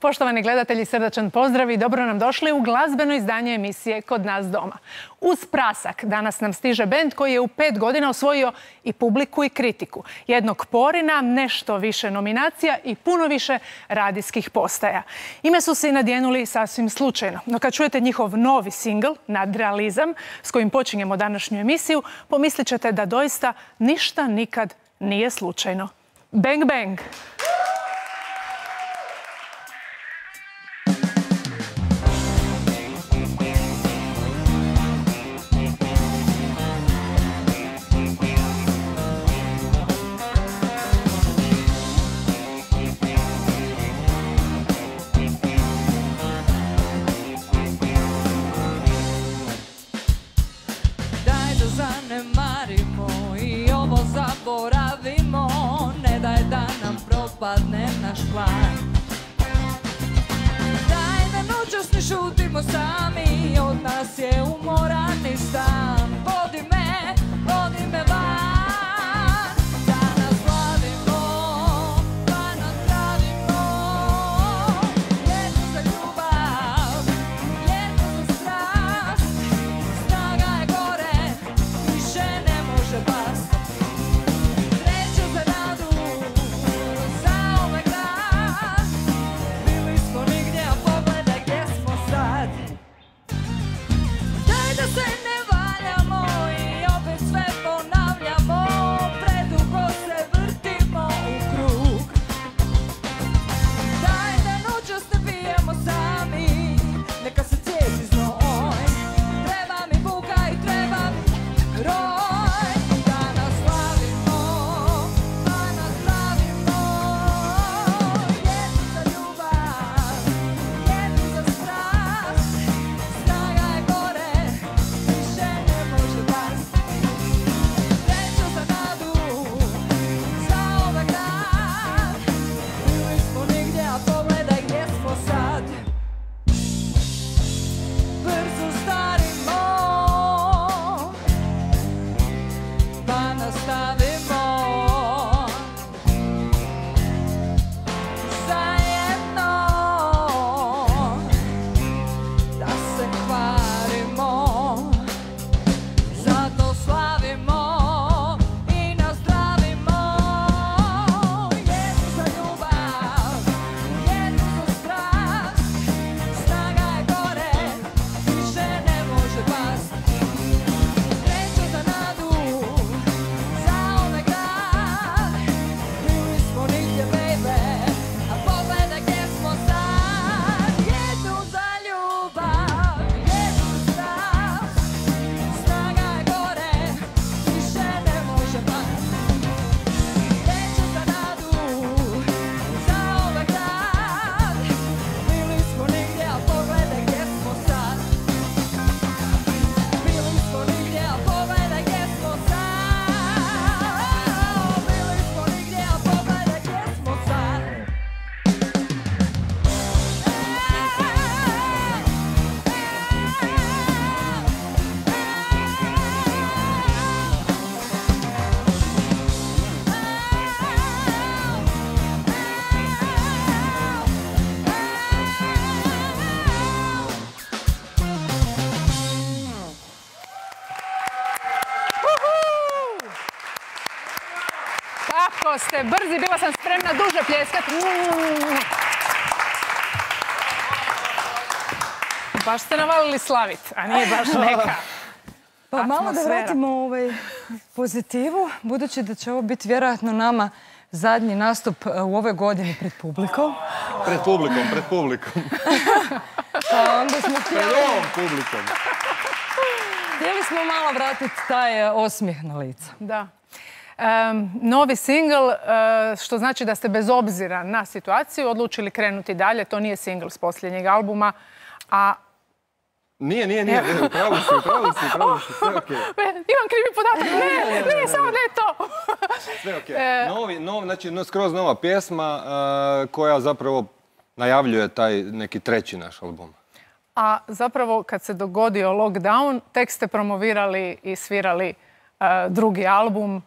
Poštovani gledatelji, srdačan pozdrav i dobro nam došli u glazbeno izdanje emisije Kod nas doma. Uz prasak danas nam stiže bend koji je u 5 godina osvojio i publiku i kritiku. Jednog porina, nešto više nominacija i puno više radijskih postaja. Ime su se i nadjenuli sasvim slučajno. No kad čujete njihov novi singl, Nadrealizam, s kojim počinjemo današnju emisiju, pomislit ćete da doista ništa nikad nije slučajno. Bang, bang! Zaboravimo, ne daj da nam propadne naš plan. Daj da noćas ne šutimo sami, od nas je umoran i stan. Vodi me van, da nas slavimo, pa napravimo jednu za ljubav, jednu za strast. Snaga je gore, više ne može past. Ste brzi, bila sam spremna duže pljeskati. Baš ste navalili slavit, a nije baš neka Pa malo da vratimo pozitivu, budući da će ovo biti vjerojatno nama zadnji nastup u ove godini pred publikom. Pred publikom. Pa onda smo Pred ovom publikom. Htjeli smo malo vratiti taj osmijeh na lica. Da. Novi singl, što znači da ste bez obzira na situaciju odlučili krenuti dalje. To nije singl s posljednjeg albuma, a... Nije. Pravo si, sve okej. Imam krivi podatak, ne, samo ne to. Sve okej. Znači, skroz nova pjesma koja zapravo najavljuje taj neki treći naš album. A zapravo kad se dogodio lockdown, tek ste promovirali i svirali drugi album.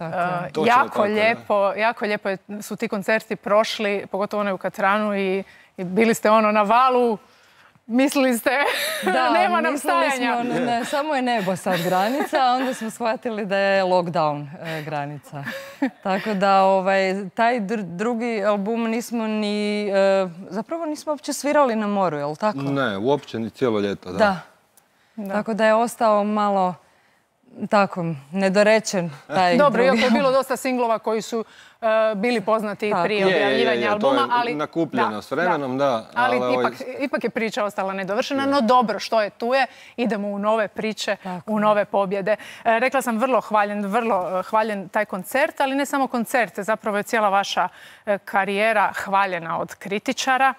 Jako lijepo su ti koncerti prošli, pogotovo onaj u Katranu, i Bili ste na valu, mislili ste nema nam stajanja. Ne, samo je nebo sad granica, a onda smo shvatili da je lockdown granica. Tako da taj drugi album nismo ni, zapravo nismo uopće svirali na moru, je li tako? Ne, uopće ni cijelo ljeto, da. Tako da je ostao malo tako, nedorečen taj drugi. Dobro, iako je bilo dosta singlova koji su bili poznati prije objavljivanja albuma, ali... nakupljeno s vremenom, da. Ali ipak je priča ostala nedovršena, no dobro, što je tu je, idemo u nove priče, u nove pobjede. Rekla sam vrlo hvaljen taj koncert, ali ne samo koncerte, zapravo je cijela vaša karijera hvaljena od kritičara.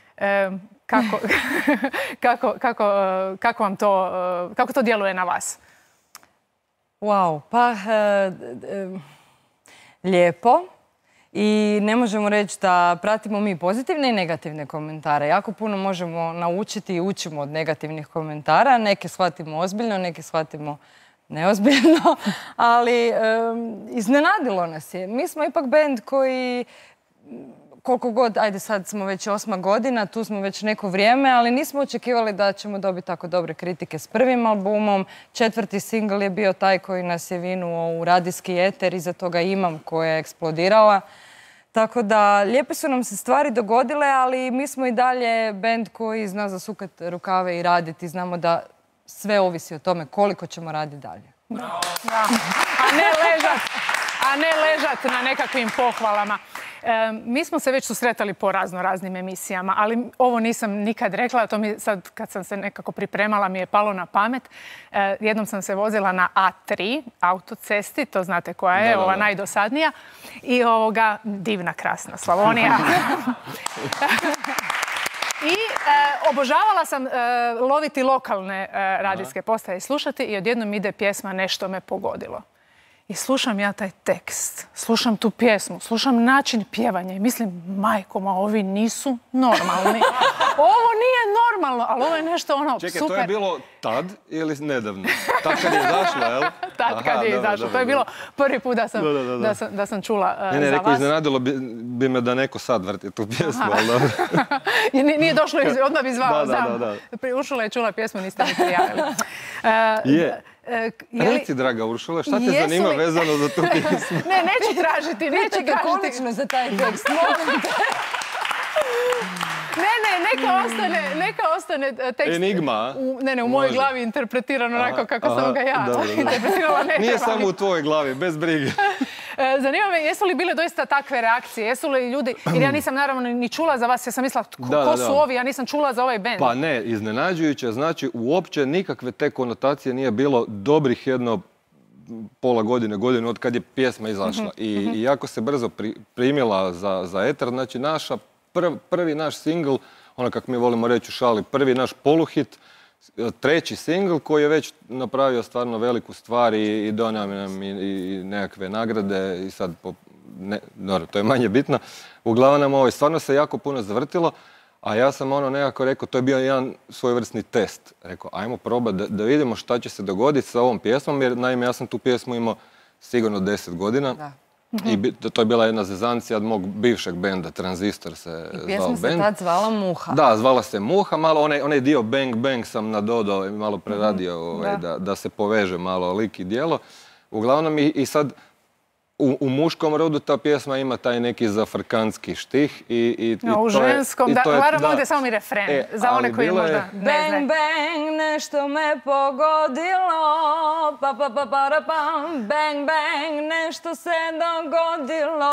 Kako to djeluje na vas? Wow, pa lijepo i ne možemo reći da pratimo mi pozitivne i negativne komentare. Jako puno možemo naučiti i učimo od negativnih komentara. Neke shvatimo ozbiljno, neke shvatimo neozbiljno, ali iznenadilo nas je. Mi smo ipak bend koji... Koliko god, ajde sad smo već 8. godina, tu smo već neko vrijeme, ali nismo očekivali da ćemo dobiti tako dobre kritike s prvim albumom. 4. singl je bio taj koji nas je vinuo u radijski eter, iza toga Imam koja je eksplodirala. Tako da, lijepe su nam se stvari dogodile, ali mi smo i dalje bend koji zna zasukati rukave i raditi. Znamo da sve ovisi o tome koliko ćemo raditi dalje. A ne ležat na nekakvim pohvalama. Mi smo se već susretali po raznim emisijama, ali ovo nisam nikad rekla, to mi sad kad sam se nekako pripremala mi je palo na pamet. Jednom sam se vozila na A3 autocesti, to znate koja je, ova najdosadnija, i divna, krasna Slavonija. I obožavala sam loviti lokalne radijske postaje i slušati i odjednom ide pjesma Nešto me pogodilo. I slušam ja taj tekst, slušam tu pjesmu, slušam način pjevanja i mislim, majko, ovi nisu normalni. Ovo nije normalno, ali ovo je nešto super. Čekaj, to je bilo tad ili nedavno? Tad kad je izašlo, jel? Tad kad je izašlo. To je bilo prvi put da sam čula za vas. Ne, neko iznenadilo bi me da neko sad vrti tu pjesmu, ali dobro. Nije došlo, odmah bi zvao. Uršula je čula pjesmu, niste mi prijavili. Je. Reci, draga Uršula, šta te zanima vezano za tu pjesmu? Ne, neću tražiti. Čekaj, konačno za taj tekst. Neka ostane tekst... Enigma? Ne, u mojoj glavi interpretiran onako kako sam ga ja interpretirala. Nije samo u tvojoj glavi, bez brige. Zanima me, jesu li bile doista takve reakcije? Jesu li ljudi, jer ja nisam naravno ni čula za vas, ja sam mislila ko su ovi, ja nisam čula za ovaj bend. Pa ne, iznenađujuće, znači uopće nikakve te konotacije nije bilo dobrih jedno pola godine od kad je pjesma izašla. I jako se brzo primila za eter, znači prvi naš singl, ono kako mi volimo reći u šali, prvi naš poluhit, 3. singl koji je već napravio stvarno veliku stvar i donio nam i nekakve nagrade i sad, to je manje bitno. Uglavnom, stvarno se jako puno zavrtilo, a ja sam nekako rekao, to je bio jedan svojevrsni test. Rekao, ajmo probati da vidimo šta će se dogoditi sa ovom pjesmom, jer naime ja sam tu pjesmu imao sigurno 10 godina. I to je bila jedna zezancija od mog bivšeg benda, Tranzistor se zvao bend. I pjesma se tad zvala Muha. Da, zvala se Muha, malo onaj dio Bang Bang sam nadodao i malo preradio da se poveže malo lik i djelo. Uglavnom i sad u muškom rodu ta pjesma ima taj neki zafrkanski štih. U ženskom, varam ovdje samo mi refren, za one koji možda ne znaju. Bang, bang, nešto me pogodilo, pa pa pa pa pam, bang, bang, nešto se dogodilo.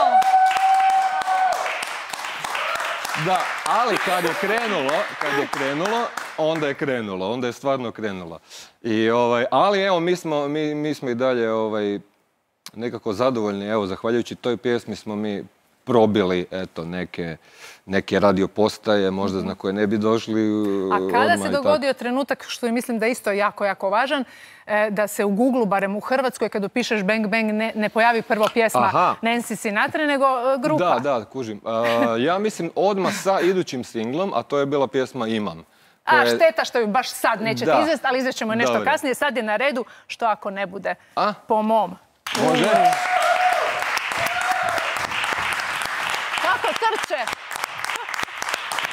Da, ali kad je krenulo, onda je krenulo, onda je stvarno krenulo. Ali evo, mi smo i dalje nekako zadovoljni, evo, zahvaljujući toj pjesmi smo mi probili, eto, neke radio postaje, možda na koje ne bi došli. A kada se dogodio trenutak, što je mislim da je isto jako, jako važan, da se u Google, barem u Hrvatskoj, kad upišeš Bang Bang, ne pojavi prvo pjesma Nancy Sinatra, nego grupa? Da, kužim. Ja mislim odmah sa idućim singlom, a to je bila pjesma Imam. A šteta što ju baš sad nećete izvesti, ali izvešćemo nešto kasnije. Sad je na redu, što ako ne bude po mom. Može? Kako trče!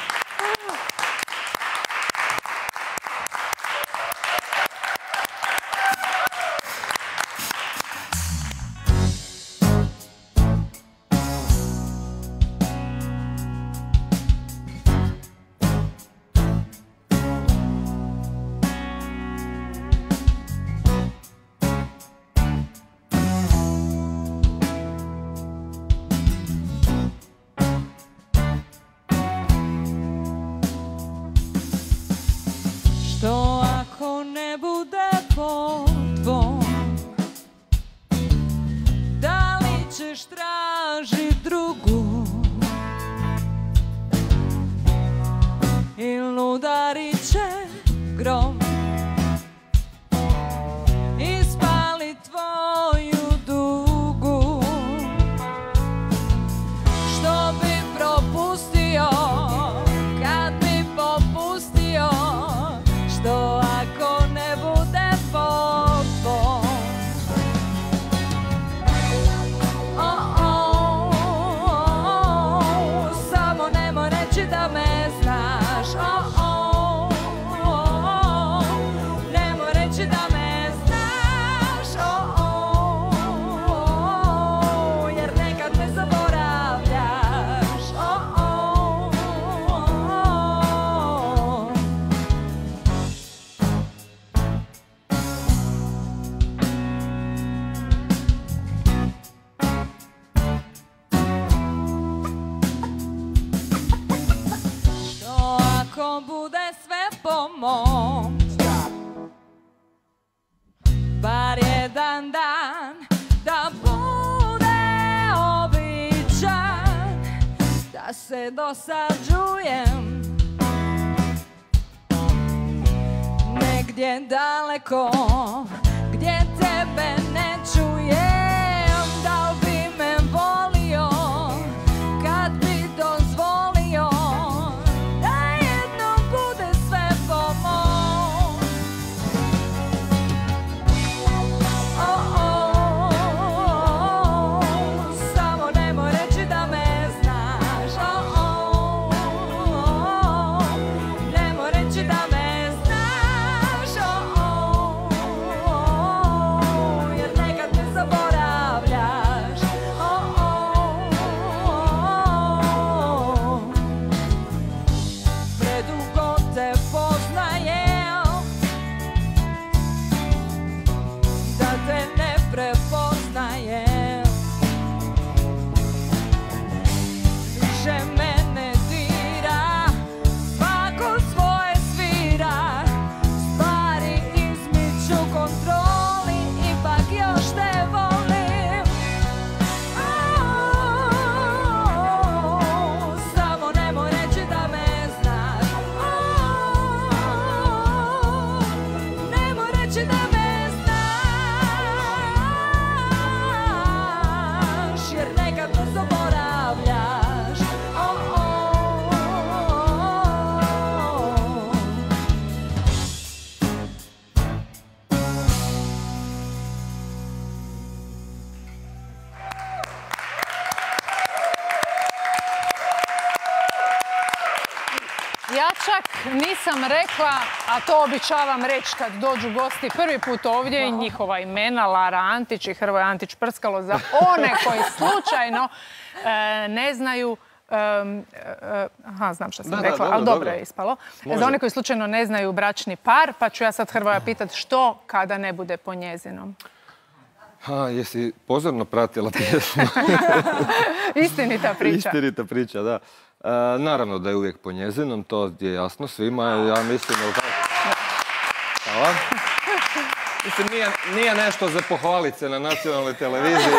pomoć. Bar jedan dan da bude običan, da se dosađujem negdje daleko, gdje tebe ne čujem. Da li bi me volio kad bi dozvolio da jednom bude sve po mom? Samo nemoj reći da me znaš. Nemoj reći da me znaš. Jer nekad me zaboravljaš. Predugo te poznajem da te ne prepoznajem. Više mene dira, svako svoje svira, stvari izmiču kontroli, ipak još te volim. Samo nemoj reći da me znaš. Nemoj reći da me znaš, jer nekad me zaboravljaš. Ja čak nisam rekla, a to običavam reći kad dođu gosti prvi put ovdje, njihova imena Lara Antić i Hrvoje Antić Prskalo, za one koji slučajno ne znaju. Znam što sam rekla, ali dobro je ispalo. Za one koji slučajno ne znaju bračni par, pa ću ja sad Hrvoja pitati što kada ne bude po njezinom. Jesi pozorno pratila pjesmu? Istinita priča. Istinita priča, da. Naravno da je uvijek po njezinom, to je jasno svima, ja mislim. Hvala. Mislim, nije nešto za pohvalit se na nacionalnoj televiziji,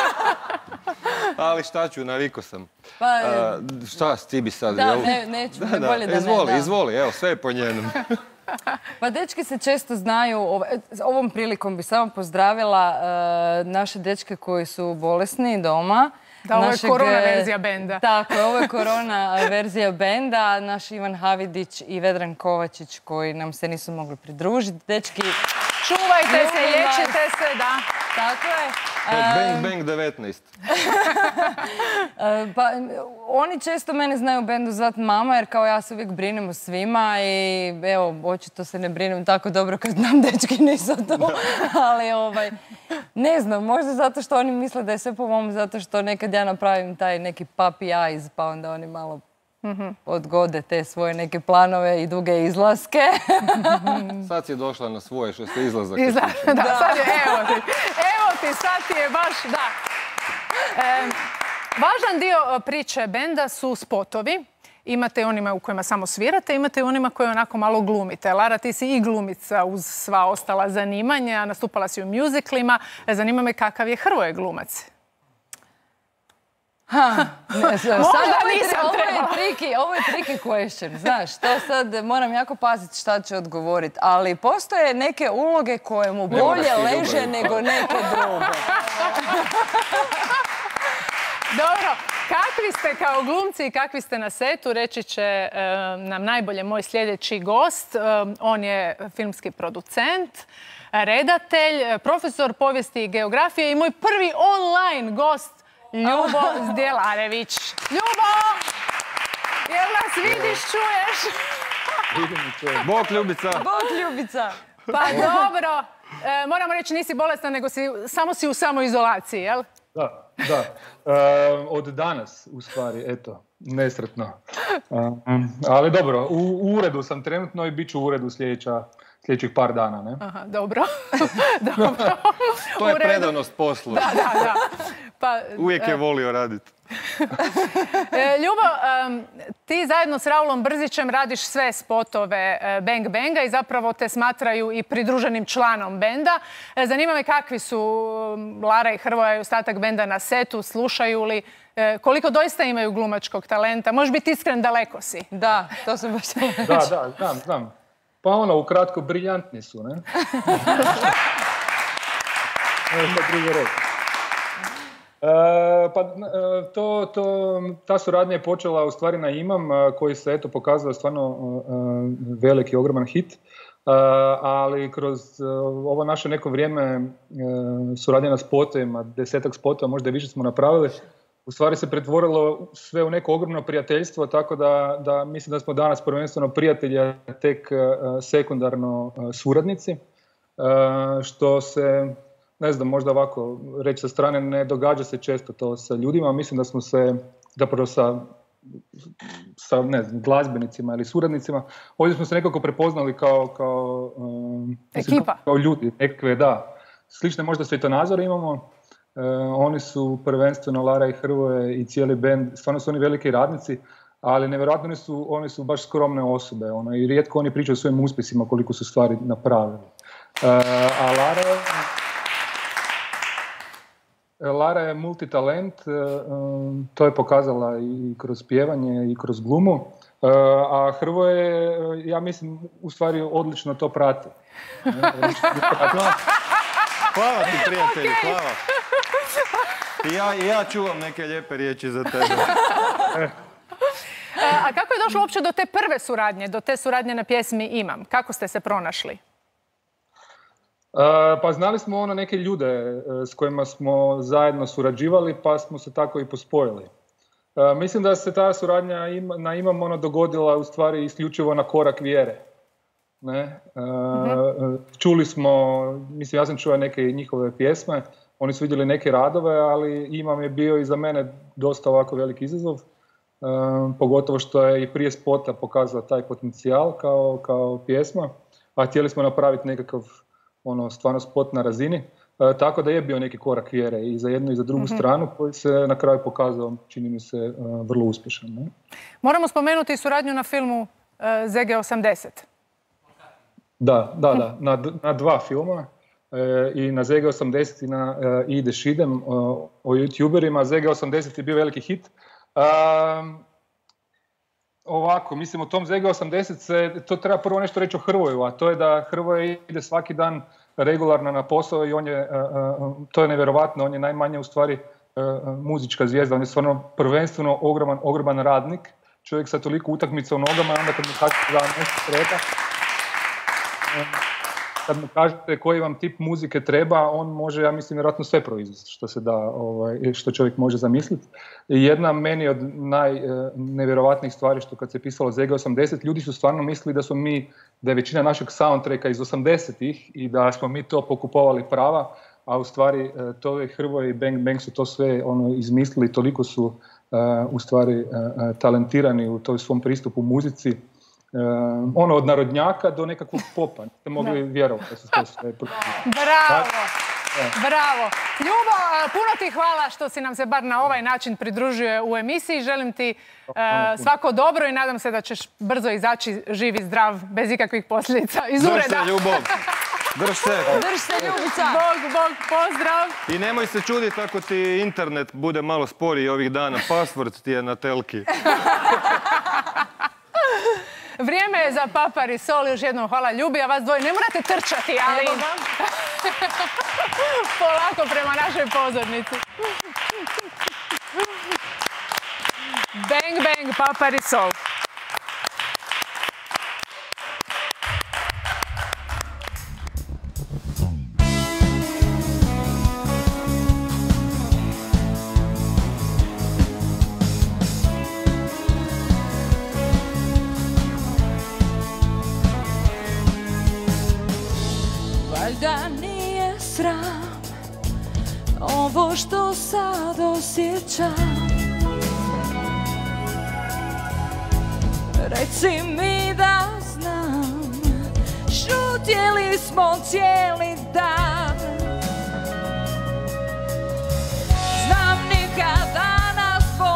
ali šta ću, navikao sam. Šta ti bi sad? Da, neću, bolje da ne. Izvoli, evo, sve je po njenom. Pa dečki se često znaju, ovom prilikom bi samo pozdravila naše dečke koji su bolesni doma. Da, ovo je korona verzija benda. Tako je, ovo je korona verzija benda. Naš Ivan Havidić i Vedran Kovačić koji nam se nisu mogli pridružiti. Dečki, čuvajte se, liječite se, da. Tako je. Bang Bang 19. Pa, oni često mene znaju u bendu zvat mama, jer kao ja se uvijek brinem o svima i evo, očito se ne brinem tako dobro kad nam dečki nisu to. Ali ne znam, možda zato što oni misle da je sve po mom, zato što nekad ja napravim taj neki puppy eyes, pa onda oni malo odgode te svoje neke planove i duge izlaske. Sad si došla na svoje što se izlazak. Da, sad je, evo ti, sad ti je baš, da. Važan dio priče benda su spotovi. Imate onima u kojima samo svirate, imate i onima koje onako malo glumite. Lara, ti si i glumica uz sva ostala zanimanja, nastupala si u mjuziklima. Zanima me kakav je Hrvoje glumac. Ovo je tricky question, znaš, to sad moram jako paziti šta ću odgovoriti, ali postoje neke uloge koje mu bolje leže nego neke druge. Dobro, kakvi ste kao glumci i kakvi ste na setu, reći će nam najbolje moj sljedeći gost. On je filmski producent, redatelj, profesor povijesti i geografije i moj prvi online gost, Ljubo Zdjelarević. Ljubo! Jel nas vidiš, čuješ? Bok Ljubica! Bok Ljubica! Pa dobro, moramo reći nisi bolesna, nego samo si u samoizolaciji, jel? Da. Od danas, u stvari, eto, nesretno. Ali dobro, u uredu sam trenutno i bit ću u uredu sljedećih par dana, ne? Aha, dobro. Dobro. To je predanost poslu. Da. Uvijek je volio raditi. Ljubo, ti zajedno s Raulom Brzićem radiš sve spotove Bang Banga i zapravo te smatraju i pridruženim članom benda. Zanima me kakvi su Lara i Hrvoje i ostatak benda na setu, slušaju li, koliko doista imaju glumačkog talenta. Možeš biti iskren, daleko si. Da, to sam baš htjela reći. Da, znam. Pa ukratko, briljantni su, ne? Ta suradnja je počela u stvari na Imam, koji se eto pokazao stvarno veliki, ogroman hit, ali kroz ovo naše neko vrijeme suradnja na spotovima, 10-ak spotova, možda i više smo napravili, u stvari se pretvorilo sve u neko ogromno prijateljstvo, tako da mislim da smo danas prvenstveno prijatelji, a tek sekundarno suradnici, što se, ne znam, možda ovako reći sa strane, ne događa se često to sa ljudima. Mislim da smo se, zapravo sa ne znam, glazbenicima ili suradnicima, ovdje smo se nekako prepoznali kao ekipa. Kao ljudi, nekakve, da. Slične možda svjetonazore imamo. Oni su prvenstveno, Lara i Hrvoje i cijeli bend, stvarno su oni veliki radnici, ali nevjerojatno oni su baš skromne osobe, i rijetko oni pričaju o svojim uspjesima koliko su stvari napravili. A Lara je multitalent, to je pokazala i kroz pjevanje i kroz glumu, a Hrvoje, ja mislim, u stvari odlično to prati. Hvala ti, prijatelji, hvala. I ja čuvam neke lijepe riječi za tebe. A kako je došlo uopće do te prve suradnje, do te suradnje na pjesmi Imam? Kako ste se pronašli? Pa znali smo neke ljude s kojima smo zajedno surađivali, pa smo se tako i pospojili. Mislim da se ta suradnja na Imam dogodila u stvari isključivo na korak vjere. Ne? Čuli smo, mislim, ja sam čuo neke njihove pjesme, oni su vidjeli neke radove, ali Imam je bio i za mene dosta ovako veliki izazov, pogotovo što je i prije spota pokazao taj potencijal kao pjesma, a htjeli smo napraviti nekakav stvarno spot na razini, tako da je bio neki korak vjere i za jednu i za drugu stranu, koji se na kraju pokazao, čini mi se, vrlo uspješan. Ne? Moramo spomenuti suradnju na filmu ZG80. Da, na dva filma, i na ZG80 i na Ideš idem, o youtuberima. ZG80 je bio veliki hit. Ovako, mislim, o tom ZG80 to treba prvo nešto reći o Hrvoju, a to je da Hrvoje ide svaki dan regularno na posao i to je nevjerovatno, on je najmanje u stvari muzička zvijezda, on je stvarno prvenstveno ogroman radnik, čovjek sa toliko utakmica u nogama, onda kad mu kažete da nešto treba, kad mu kažete koji vam tip muzike treba, on može, ja mislim, vjerojatno sve proizvesti što čovjek može zamisliti. Jedna meni od najnevjerovatnijih stvari što kad se pisalo ZG80, ljudi su stvarno mislili da je većina našeg soundtracka iz 80-ih i da smo mi to pokupovali prava, a u stvari to je Hrvoje i Bang Bang su to sve izmislili, toliko su u stvari talentirani u toj svom pristupu muzici. Od narodnjaka do nekakvog popa. Niste mogli vjerovati da su to sve. Bravo. Ljubo, puno ti hvala što si nam se bar na ovaj način pridružio u emisiji. Želim ti svako dobro i nadam se da ćeš brzo izaći živ i zdrav, bez ikakvih posljedica iz ureda. Drž se, Ljubo. Drž se, Ljubica. Bog, pozdrav. I nemoj se čuditi ako ti internet bude malo sporiji ovih dana. Password ti je na telki. Vrijeme je za Papari Sol. Još jednom hvala Ljubi, a vas dvoje ne morate trčati, ali polako prema našoj pozornici. Bang, bang, Papari Sol. Da nije sram ovo što sad osjećam. Reci mi da znam, šutjeli smo cijeli dan. Znam nikada nas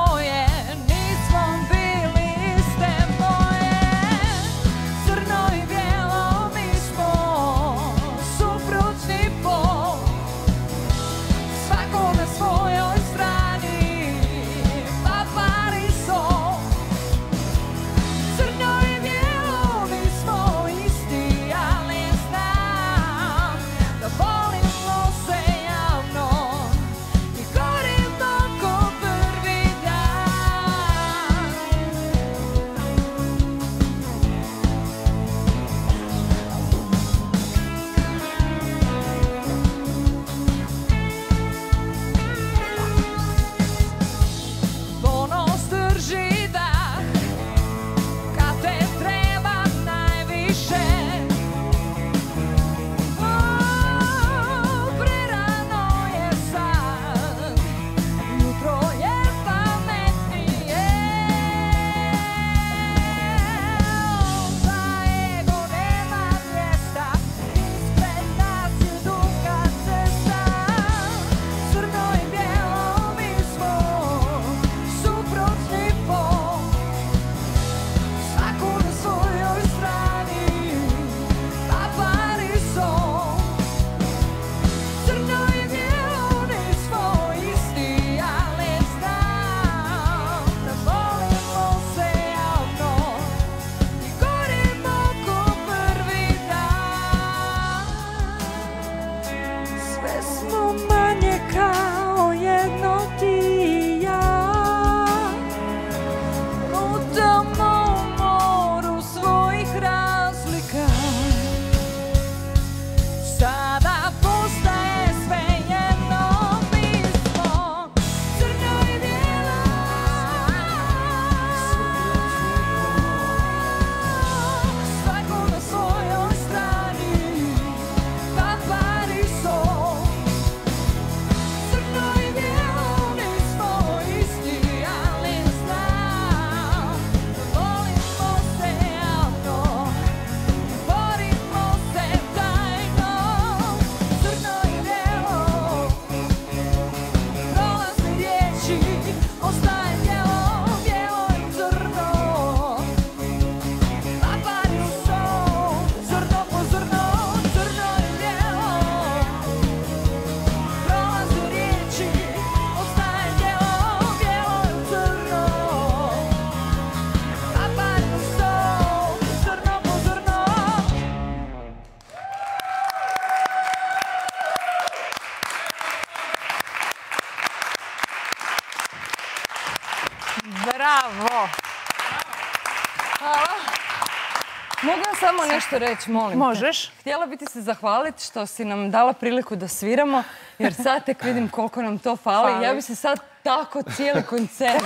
Mogu ja samo nešto reći, molim te? Možeš. Htjela bi ti se zahvaliti što si nam dala priliku da sviramo, jer sad tek vidim koliko nam to fali. Ja bi se sad tako cijeli koncert...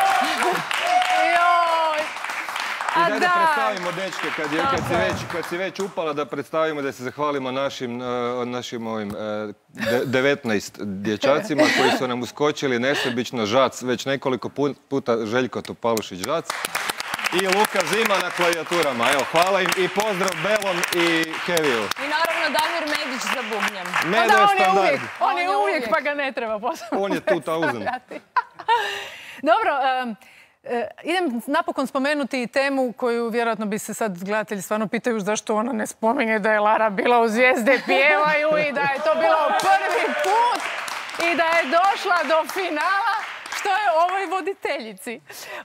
I daj da predstavimo, dečke, kad si već upala, da predstavimo, da se zahvalimo našim 19 dječacima koji su nam uskočili nesebično. Žac, već nekoliko puta Željko Topalušić-Žac i Luka Zima na klavijaturama. Evo, hvala im i pozdrav Belom i Heviju. I naravno Damir Medić za bubnjem. Medo je standard. On je uvijek, pa ga ne treba posebno On je 2000. Dobro, idem napokon spomenuti temu koju vjerojatno bi se sad gledatelji stvarno pitaju zašto ona ne spominje da je Lara bila u Zvijezde pjevaju i da je to bilo prvi put i da je došla do finala, što je ovoj voditeljici.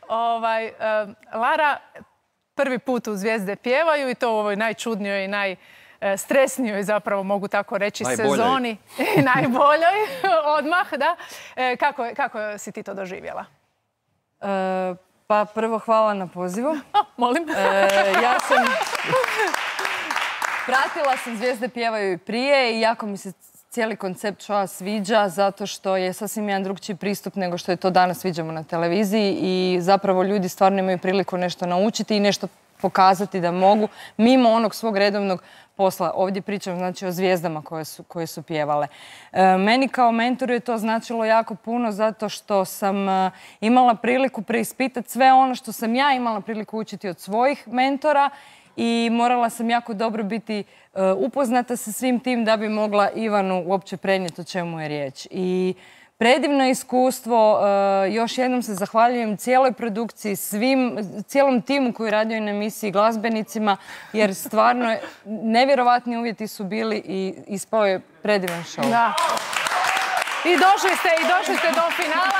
Lara prvi put u Zvijezde pjevaju i to u ovoj najčudnijoj i najstresnijoj, zapravo mogu tako reći, sezoni. Najboljoj odmah, da. Kako si ti to doživjela? Pa prvo hvala na pozivu. Molim. Pratila sam Zvijezde pjevaju i prije i jako mi se cijeli koncept showa sviđa zato što je sasvim jedan drugčiji pristup nego što je to danas viđamo na televiziji i zapravo ljudi stvarno imaju priliku nešto naučiti i nešto pokazati da mogu mimo onog svog redovnog posla. Ovdje pričam znači o zvijezdama koje su pjevale. Meni kao mentoru je to značilo jako puno zato što sam imala priliku preispitati sve ono što sam ja imala priliku učiti od svojih mentora i morala sam jako dobro biti upoznata sa svim tim da bi mogla Ivanu uopće prenijeti o čemu je riječ. I predivno iskustvo, još jednom se zahvaljujem cijeloj produkciji, cijelom timu koji je radio na emisiji, glazbenicima, jer stvarno nevjerovatni uvjeti su bili i ispao je predivan show. Da. I došli ste do finala.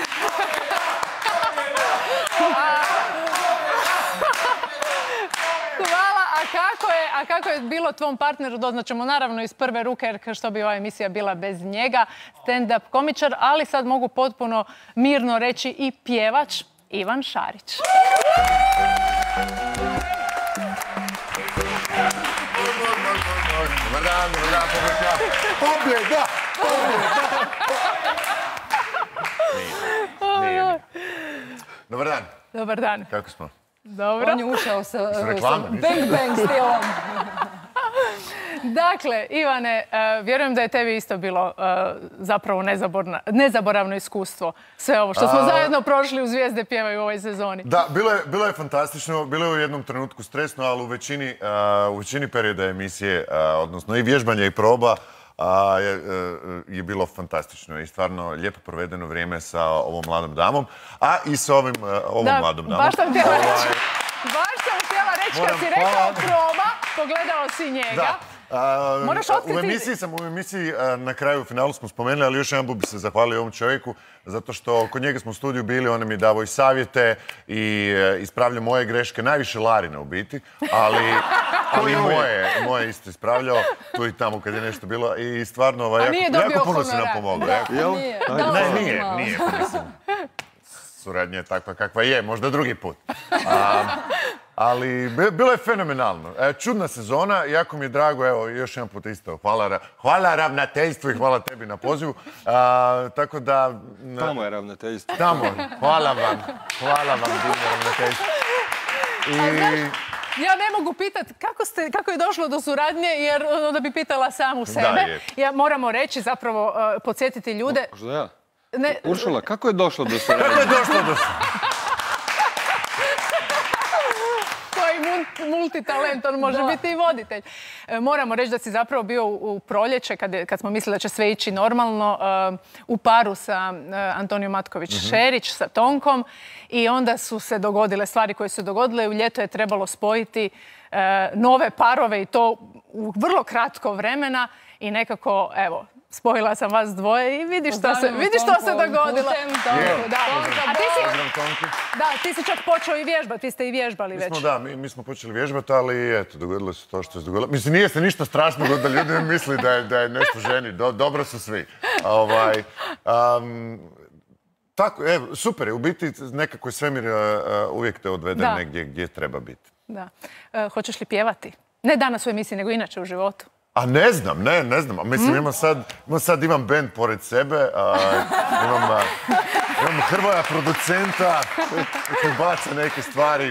Hvala. A kako je bilo tvom partneru, doznaćemo naravno iz prve ruke, jer što bi ova emisija bila bez njega, stand-up komičar, ali sad mogu potpuno mirno reći i pjevač Ivan Šarić. Dobar dan, publika. Pobjeda! Dobar dan. Dobar dan. Kako smo? Dobro. On je ušao sa reklame, bang stilom. Dakle, Ivane, vjerujem da je tebi isto bilo zapravo nezaboravno iskustvo. Sve ovo što smo zajedno prošli u Zvijezde pjevaju u ovoj sezoni. Da, bilo je fantastično. Bilo je u jednom trenutku stresno, ali u većini perioda emisije, odnosno i vježbanja i proba, je bilo fantastično i stvarno lijepo provedeno vrijeme sa ovom mladom damom, a i sa ovom mladom damom. Baš sam htjela reći kad si rekao proba, pogledao si njega. Moraš otkriti. U emisiji na kraju u finalu smo spomenuli, ali još jedan bi se zahvalio ovom čovjeku, zato što kod njega smo u studiju bili, on mi je davao i savjete i ispravljao moje greške, najviše Larine u biti, ali moje isto ispravljao tu i tamo kad je nešto bilo i stvarno jako puno se nam pomoglo. Nije. Suradnja je takva kakva je, možda drugi put. Ali bilo je fenomenalno. Čudna sezona, jako mi je drago, evo, još jedan put isto. Hvala ravnateljstvu i hvala tebi na pozivu. Tako da... Tamo je ravnateljstvo. Tamo, hvala vam. Hvala vam, divno ravnateljstvo. Ja ne mogu pitati kako je došlo do suradnje, jer onda bi pitala samu sebe. Moramo reći, zapravo, podsjetiti ljude... Možda ja? Uršula, kako je došlo do suradnje? Kako je došlo do multitalent, on može biti i voditelj. Moramo reći da si zapravo bio u proljeće, kad smo mislili da će sve ići normalno, u paru sa Antonijom Matković-Šerić, sa Tonkom, i onda su se dogodile stvari koje su se dogodile. U ljeto je trebalo spojiti nove parove i to u vrlo kratko vremena i nekako, evo, spojila sam vas dvoje i vidi što se dogodilo. A ti si čak počeo i vježbati, vi ste i vježbali već. Mi smo počeli vježbati, ali eto, dogodilo se to što se dogodilo. Mislim, nije se ništa strašno da ljudi misli da je nešto ženi. Dobro su svi. Tako, super je. U biti nekako svemir uvijek te odvede negdje gdje treba biti. Da. Hoćeš li pjevati? Ne danas u emisiji, nego inače u životu. A ne znam. Mislim, imam bend pored sebe, imam Hrvoja producenta koji baca neke stvari.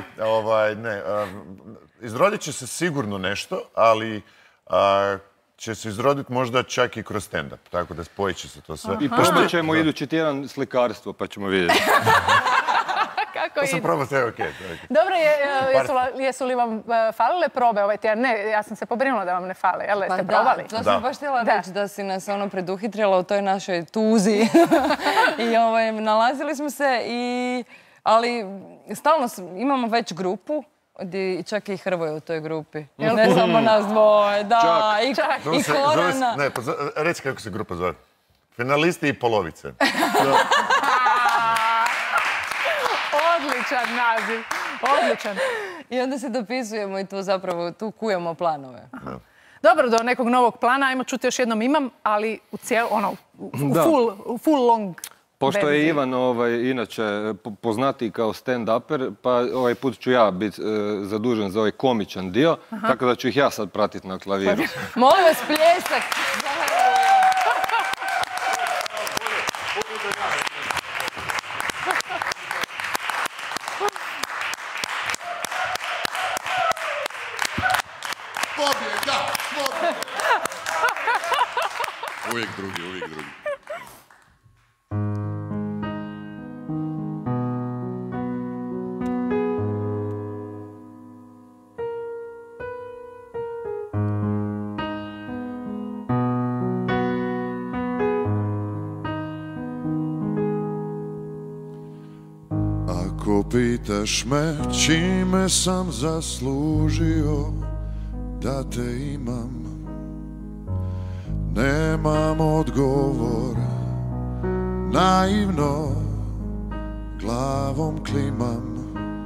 Izrodit će se sigurno nešto, ali će se izroditi možda čak i kroz stand-up, tako da spojit će se to sve. I probat ćemo idući tjedan slikarstvo, pa ćemo vidjeti. To sam probao sve, okej. Dobro, jesu li vam falile probe ovaj tjedan? Ne, ja sam se pobrinula da vam ne fale, jel? Jeste probali? To sam baš htjela reći, da si nas preduhitrila u toj našoj tuzi. I nalazili smo se, ali stalno imamo već grupu, čak i Hrvoje u toj grupi. Ne samo nas dvoje, da, i Korana. Ne, reći kako se grupa zove. Finalisti i polovice. Odličan naziv, odličan. I onda se dopisujemo i tu kujemo planove. Dobro, do nekog novog plana, ajmo čuti još jednom imam, ali u full long. Pošto je Ivan inače poznatiji kao stand-uper, pa ovaj put ću ja biti zadužen za ovaj komičan dio, tako da ću ih ja sad pratiti na klaviru. Molim vas, pljesak! Uvijek drugi. Ako pitaš me čime sam zaslužio da te imam, nemam odgovor, naivno glavom klimam.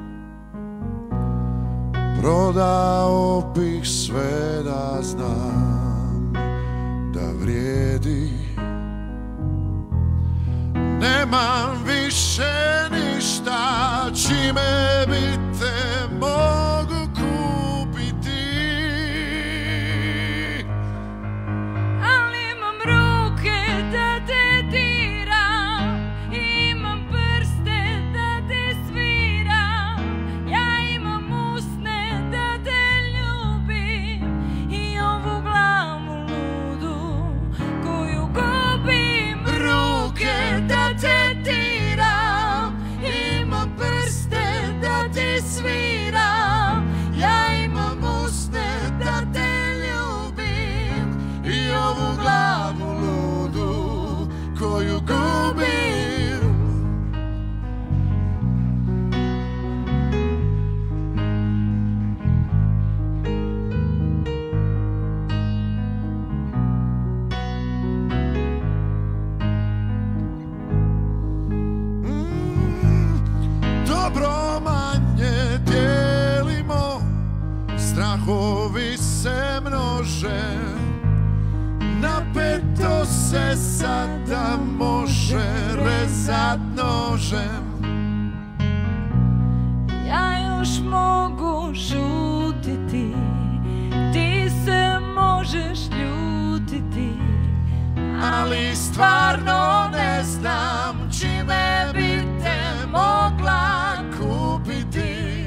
Prodao bih sve da znam da vrijedi. Nemam više ništa čime bi te mogu kupiti. Ali imam ruke da te diram, imam prste da te sviram, ja imam usne da te ljubim i ovu glavu ludu koju gubim. Ruke da te diram, imam prste da te sviram, ja imam usne da te ljubim i ovu glavu ludu koju gubim. Dobro manje dijelimo, strahovi se množe, napeto se sada može rezat nožem. Ja još mogu šutiti, ti se možeš ljutiti, Ali stvarno ne znam čime bi te mogla kupiti.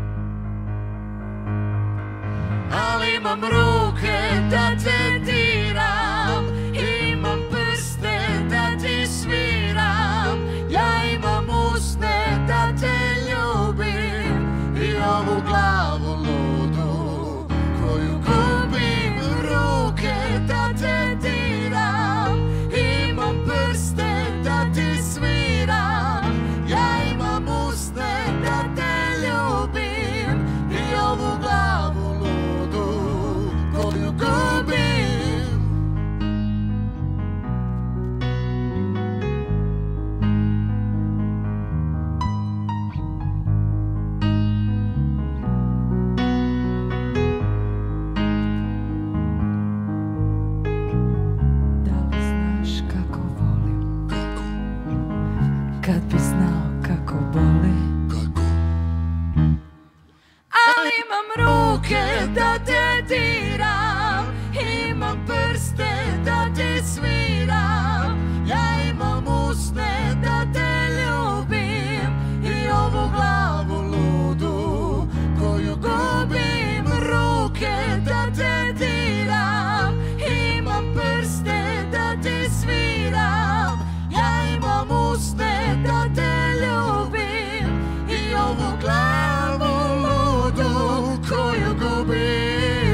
Ali imam ruke da te diram, imam prste da ti sviram, ja imam usne da te ljubim i ovu glavu ludu koju gubim. Ruke da te diram, imam prste da ti sviram, ja imam usne da te ljubim i ovu glavu ludu koju gubim. ti sviram. Ja imam usne da te ljubim i ovu glavu ludu koju gubim, ruke da te diram, imam prste da ti sviram. Ja imam usne da te ljubim i ovu glavu ludu koju gubim.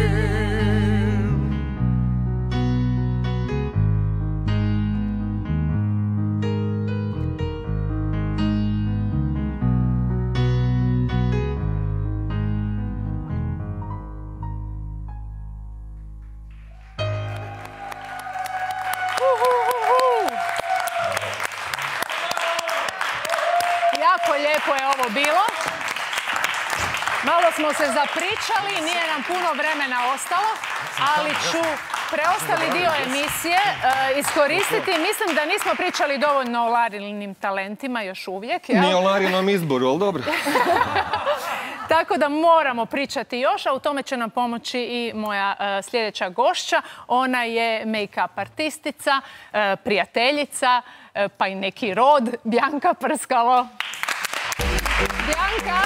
Jako lijepo je ovo bilo. Malo smo se zapričali, nije nam puno vremena ostalo, ali ću preostali dio emisije iskoristiti. Mislim da nismo pričali dovoljno o Larinim talentima još uvijek. Ni o Larinom izboru, ali dobro. Tako da moramo pričati još, a u tome će nam pomoći i moja sljedeća gošća. Ona je make-up artistica, prijateljica, pa i neki rod, Bjanka Prskalo. Bjanka!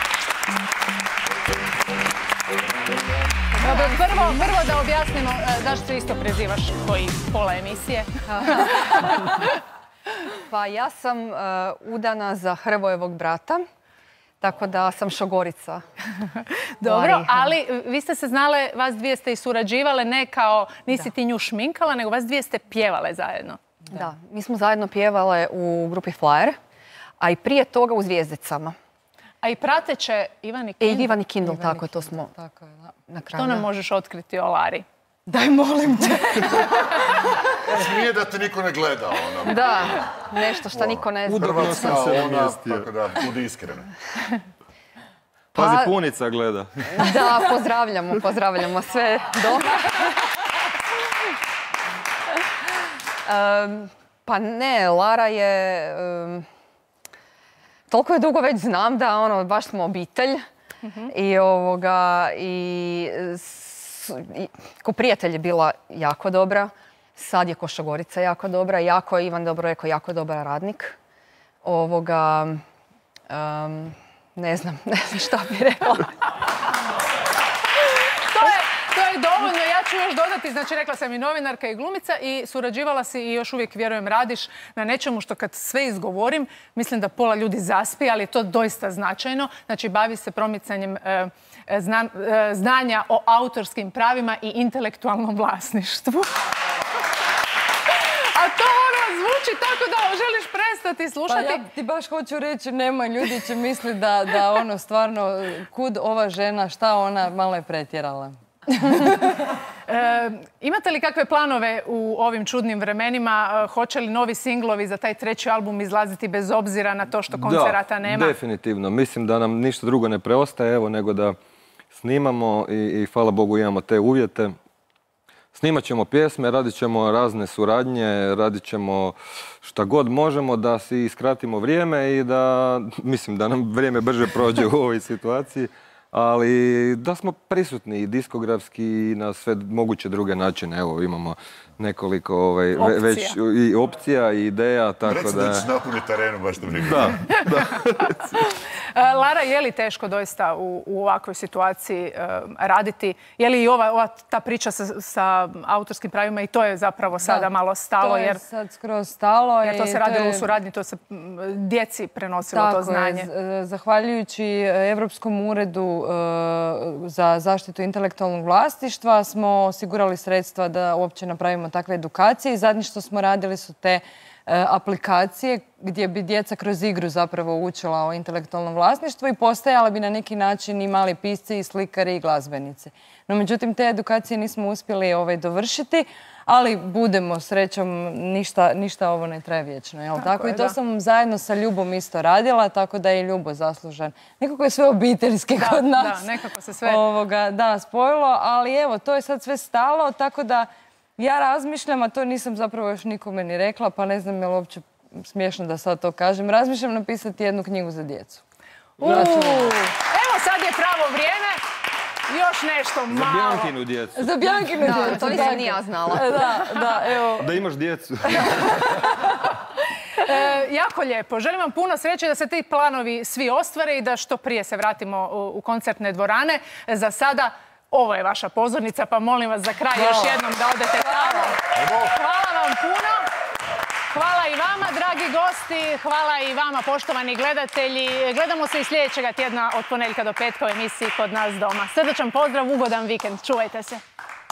Prvo da objasnimo zašto se isto prezivaš koji pola emisije. Pa ja sam udana za Hrvojevog brata, tako da sam šogorica. Dobro, ali vi ste se znale, vas dvije ste i surađivale, ne kao nisi ti nju šminkala, nego vas dvije ste pjevale zajedno. Da, mi smo zajedno pjevale u grupi Flyer, a i prije toga u Zvijezdicama. A i prateće Ivani Kindle. Ivani Kindle, tako je, to smo na kraju. Što nam možeš otkriti o Lari? Daj, molim te. Smije da te niko ne gleda, ono. Da, nešto što niko ne zna. Hrvatska, ona, tako da, budi iskrena. Pazi, punica gleda. Da, pozdravljamo sve doma. Pa ne, Lara je... Toliko je dugo već znam da baš smo obitelj i ko prijatelj je bila jako dobra, sad je ko šogorica jako dobra, jako je Ivan dobro rekao, jako je dobar radnik. Ne znam šta bi rekla. To je dovoljno. Ja ću još dodati, znači rekla sam i novinarka i glumica i surađivala si i još uvijek, vjerujem, radiš na nečemu što kad sve izgovorim, mislim da pola ljudi zaspi, ali je to doista značajno. Znači bavi se promicanjem znanja o autorskim pravima i intelektualnom vlasništvu. A to zvuči tako da želiš prestati slušati. Pa ja ti baš hoću reći, nemoj, ljudi će misliti da stvarno, kud ova žena, šta ona, malo je pretjerala. Imate li kakve planove u ovim čudnim vremenima? Hoće li novi singlovi za taj treći album izlaziti bez obzira na to što koncerata nema? Da, definitivno. Mislim da nam ništa drugo ne preostaje, nego da snimamo i hvala Bogu imamo te uvjete. Snimat ćemo pjesme, radit ćemo razne suradnje, radit ćemo šta god možemo da si skratimo vrijeme i da, mislim da nam vrijeme brže prođe u ovoj situaciji. Ali da smo prisutni i diskografski i na sve moguće druge načine. Evo, imamo nekoliko već i opcija i ideja, tako da... Recimo da ćeš napuniti arenu, baš to briga. Da. Lara, je li teško doista u ovakvoj situaciji raditi? Je li i ta priča sa autorskim pravima i to je zapravo sada malo stalo? To je sad skroz stalo. Jer to se radilo u suradnji, to se djeci prenosilo to znanje. Zahvaljujući Europskom uredu za zaštitu intelektualnog vlasništva smo osigurali sredstva da uopće napravimo takve edukacije i zadnje što smo radili su te aplikacije gdje bi djeca kroz igru zapravo učila o intelektualnom vlasništvu i postajali bi na neki način i mali pisci i slikari i glazbenici. No, međutim, te edukacije nismo uspjeli dovršiti, ali budemo srećom, ništa ovo ne traje vječno, jel tako? I to sam zajedno sa Ljubom isto radila, tako da je i Ljubo zaslužan. Nekako je sve obiteljski kod nas. Da, nekako se sve... spojilo, ali evo, to je sad sve stalo, tako da ja razmišljam, a to nisam zapravo još nikome ni rekla, pa ne znam je li uopće smiješno da sad to kažem. Razmišljam napisati jednu knjigu za djecu. Evo sad je pravo vrijeme. Još nešto malo. Za Bjankinu djecu. Za Bjankinu djecu. To nisam ni ja znala. Da, evo. Da imaš djecu. Jako lijepo. Želim vam puno sreće da se ti planovi svi ostvare i da što prije se vratimo u koncertne dvorane. Za sada ovo je vaša pozornica, pa molim vas za kraj još jednom da odete tamo. Hvala vam puno. Hvala i vama, dragi gosti. Hvala i vama, poštovani gledatelji. Gledamo se i sljedećega tjedna od ponedjeljka do petka u emisiji Kod nas doma. Srdačan pozdrav, ugodan vikend. Čuvajte se.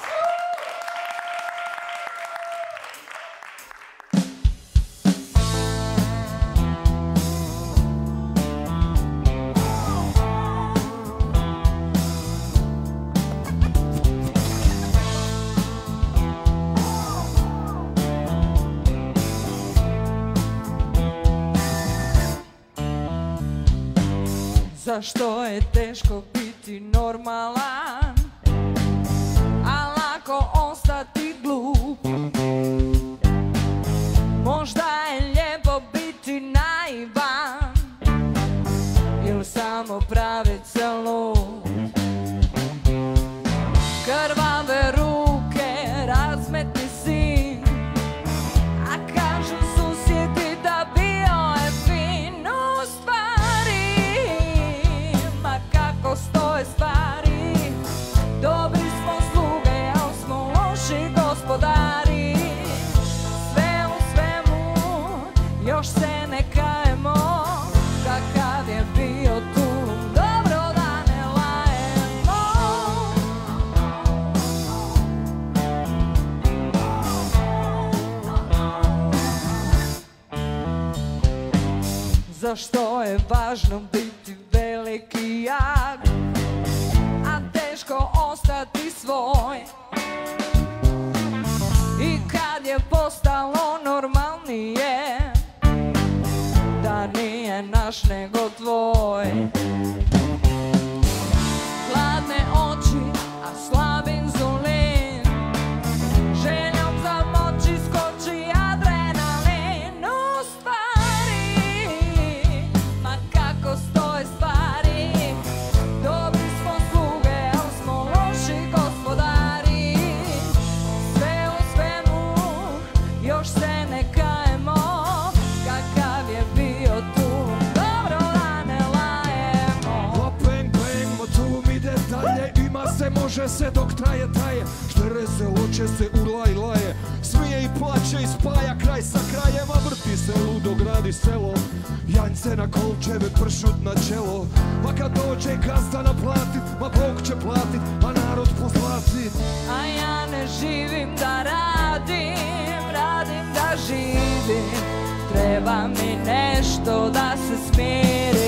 Zašto je teško biti normalan, a lako ostati glup? Možda je lijepo biti naivan ili samo pravit se lud. Krvave ruke, razmetni sin, a kažu susjedi da bio je fin. U stvari, ma kako stoje stvari, dobri smo sluge, al smo loši gospodari. Sve u svemu, još se ne kajemo, kakav je bio tu, dobro da ne lajemo. Zašto je važno biti velik i jak, a teško ostati svoj? I kad je postalo normalnije da nije naš nego tvoj. Hladne oči, a slab inzulin, željom za moći skoči adrenalin. U stvari, ma kako stoje stvari, dobri smo sluge, al smo loši gospodari. Sve u svemu, još se ne kajemo, kakav je bio tu, dobro da ne lajemo. Pa bang bang, motor ide dalje, ima se, može se dok traje. Štere se, loče se, urla i laje, smije i plaće i spaja kraj sa krajem, a vrti se ludo, gradi selo. Janjce na kolčeve, pršut na čelo, pa kad dođe gazda naplatit, ma Bog će platit, a narod pozlatit. A ja ne živim da radim, radim da živim. Treba mi nešto da se smirim.